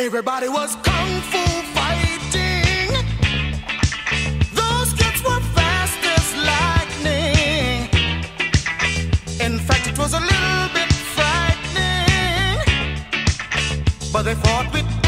Everybody was kung fu fighting. Those kids were fast as lightning. In fact, it was a little bit frightening, but they fought with